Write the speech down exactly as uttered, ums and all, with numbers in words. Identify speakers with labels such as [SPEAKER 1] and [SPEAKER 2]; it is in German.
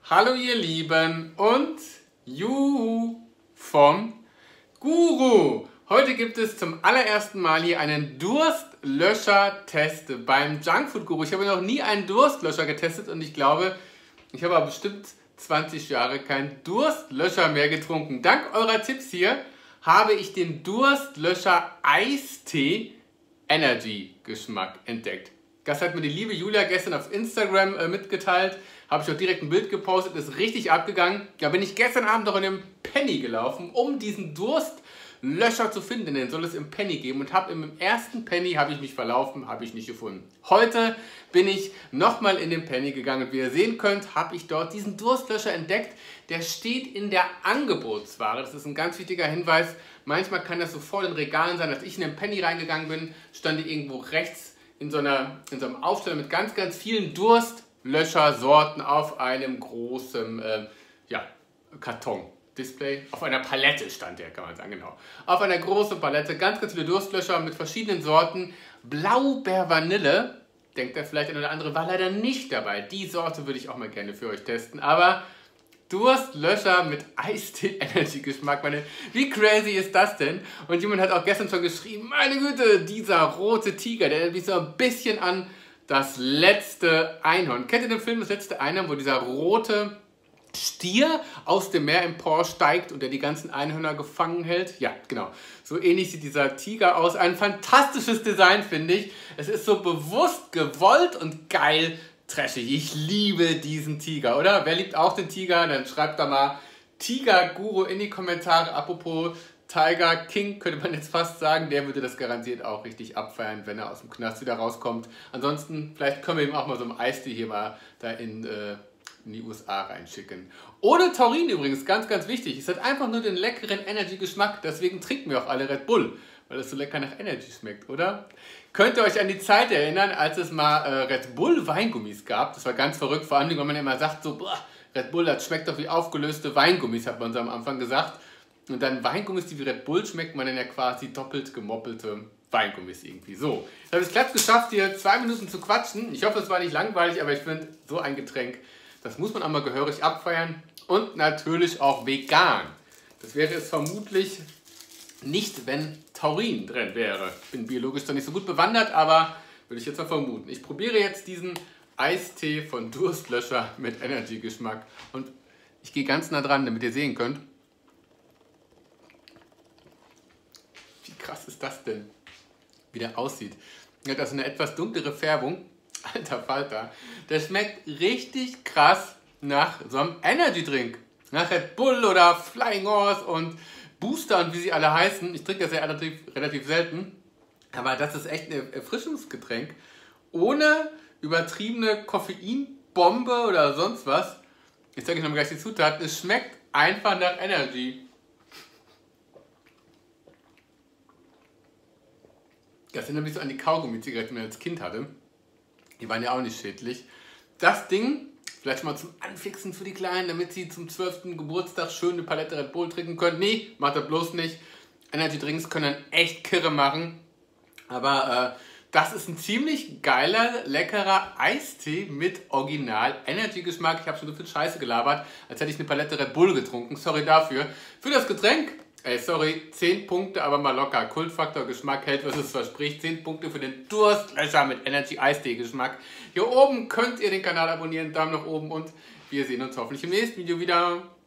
[SPEAKER 1] Hallo ihr Lieben und Juhu vom Guru. Heute gibt es zum allerersten Mal hier einen Durstlöscher-Test beim Junkfood Guru. Ich habe noch nie einen Durstlöscher getestet und ich glaube, ich habe aber bestimmt zwanzig Jahre keinen Durstlöscher mehr getrunken. Dank eurer Tipps hier habe ich den Durstlöscher Eistee Energy Geschmack entdeckt. Das hat mir die liebe Julia gestern auf Instagram äh, mitgeteilt. Habe ich auch direkt ein Bild gepostet, ist richtig abgegangen. Da bin ich gestern Abend noch in einem Penny gelaufen, um diesen Durstlöscher zu finden. Den soll es im Penny geben. Und habe im ersten Penny habe ich mich verlaufen, habe ich nicht gefunden. Heute bin ich nochmal in den Penny gegangen. Und wie ihr sehen könnt, habe ich dort diesen Durstlöscher entdeckt. Der steht in der Angebotsware. Das ist ein ganz wichtiger Hinweis. Manchmal kann das so vor den Regalen sein, als ich in den Penny reingegangen bin, stand die irgendwo rechts in so, einer, in so einem Aufsteller mit ganz, ganz vielen Durstlöschersorten auf einem großen äh, ja, Karton-Display. Auf einer Palette stand der, kann man sagen, genau. Auf einer großen Palette, ganz, ganz viele Durstlöscher mit verschiedenen Sorten. Blaubeer-Vanille, denkt da vielleicht eine oder andere, war leider nicht dabei. Die Sorte würde ich auch mal gerne für euch testen, aber Durstlöscher mit Eistee-Energy-Geschmack. Meine, wie crazy ist das denn? Und jemand hat auch gestern schon geschrieben, meine Güte, dieser rote Tiger, der erinnert mich so ein bisschen an das letzte Einhorn. Kennt ihr den Film Das letzte Einhorn, wo dieser rote Stier aus dem Meer emporsteigt und der die ganzen Einhörner gefangen hält? Ja, genau. So ähnlich sieht dieser Tiger aus. Ein fantastisches Design, finde ich. Es ist so bewusst gewollt und geil trashig. Ich liebe diesen Tiger, oder? Wer liebt auch den Tiger? Dann schreibt da mal Tiger Guru in die Kommentare. Apropos Tiger King, könnte man jetzt fast sagen. Der würde das garantiert auch richtig abfeiern, wenn er aus dem Knast wieder rauskommt. Ansonsten, vielleicht können wir ihm auch mal so ein Eistee hier mal da in, äh, in die U S A reinschicken. Ohne Taurin übrigens, ganz, ganz wichtig. Es hat einfach nur den leckeren Energy-Geschmack. Deswegen trinken wir auch alle Red Bull, weil es so lecker nach Energy schmeckt, oder? Könnt ihr euch an die Zeit erinnern, als es mal äh, Red Bull Weingummis gab? Das war ganz verrückt, vor allem, wenn man immer sagt, so, boah, Red Bull, das schmeckt doch wie aufgelöste Weingummis, hat man so am Anfang gesagt. Und dann Weingummis, die wie Red Bull schmeckt man dann ja quasi doppelt gemoppelte Weingummis irgendwie. So, jetzt habe ich es glatt geschafft, hier zwei Minuten zu quatschen. Ich hoffe, es war nicht langweilig, aber ich finde, so ein Getränk, das muss man auch mal gehörig abfeiern. Und natürlich auch vegan. Das wäre es vermutlich nicht, wenn Taurin drin wäre. Ich bin biologisch zwar nicht so gut bewandert, aber würde ich jetzt mal vermuten. Ich probiere jetzt diesen Eistee von Durstlöscher mit Energy-Geschmack. Und ich gehe ganz nah dran, damit ihr sehen könnt. Wie krass ist das denn? Wie der aussieht. Er hat also eine etwas dunklere Färbung. Alter Falter. Der schmeckt richtig krass nach so einem Energy-Drink. Nach Red Bull oder Flying Horse und Booster und wie sie alle heißen. Ich trinke das ja relativ, relativ selten. Aber das ist echt ein Erfrischungsgetränk. Ohne übertriebene Koffeinbombe oder sonst was. Ich zeige euch noch mal gleich die Zutaten. Es schmeckt einfach nach Energy. Das erinnert mich so an die Kaugummi-Zigaretten, die ich als Kind hatte. Die waren ja auch nicht schädlich. Das Ding, vielleicht mal zum Anfixen für die Kleinen, damit sie zum zwölften Geburtstag schön eine Palette Red Bull trinken können. Nee, macht das bloß nicht. Energy Drinks können dann echt Kirre machen. Aber äh, das ist ein ziemlich geiler, leckerer Eistee mit Original Energy Geschmack. Ich habe schon so viel Scheiße gelabert, als hätte ich eine Palette Red Bull getrunken. Sorry dafür. Für das Getränk, ey, sorry, zehn Punkte, aber mal locker. Kultfaktor Geschmack hält, was es verspricht. zehn Punkte für den Durstlöscher mit Energy Eistee Geschmack. Hier oben könnt ihr den Kanal abonnieren, Daumen nach oben und wir sehen uns hoffentlich im nächsten Video wieder.